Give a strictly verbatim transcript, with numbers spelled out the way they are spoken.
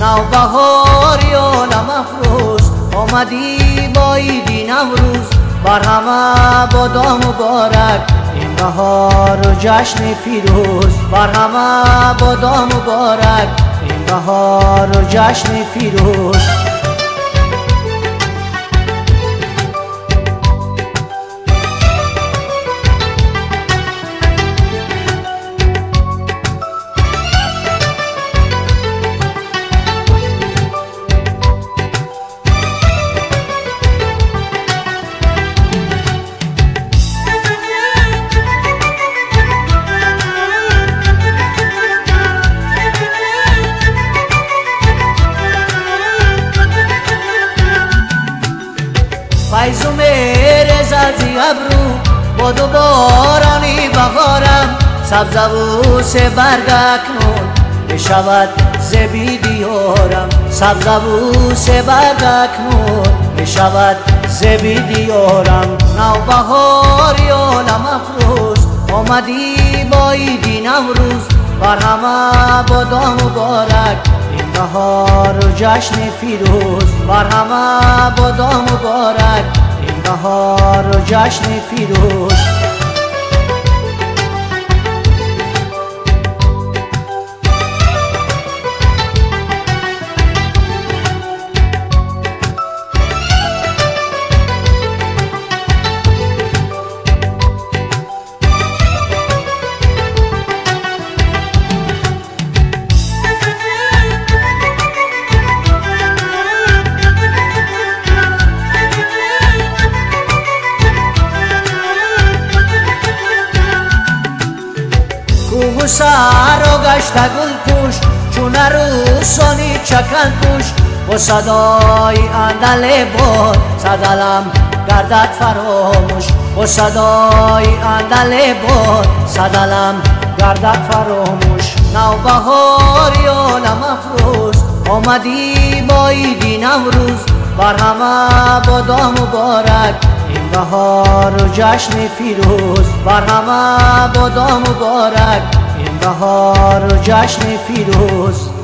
نوبهاری عالم افروز، آمدی با عیدی نوروز، بر همه بادا مبارک این بهار و جشن فیروز، بر همه بادا مبارک این بهار و جشن فیروز. فیض و مهر زلزی ابرو با دو بارانی بهارم، سبزه و سه برگ اکنون بشود ز بی دیارم، سبزه و سه برگ اکنون بشود ز بی دیارم. نوبهاری عالم افروز، آمدی با عیدی نوروز، بر همه بادا مبارک این بهار و جشن فیروز، بر همه بادا مبارک این بهار و جشن فیروز. کوه و سر و گشت گل پوش، چون عروسانی چکن پوش، با صدای اندل باد صدلم گردد فراموش، با صدای اندل باد صدلم گردد فراموش. نوبهاری عالم افروز، آمدی با عیدی نوروز، بر همه بادا مبارک این بهار و جشن فیروز، بر همه بادا مبارک این بهار و جشن فیروز.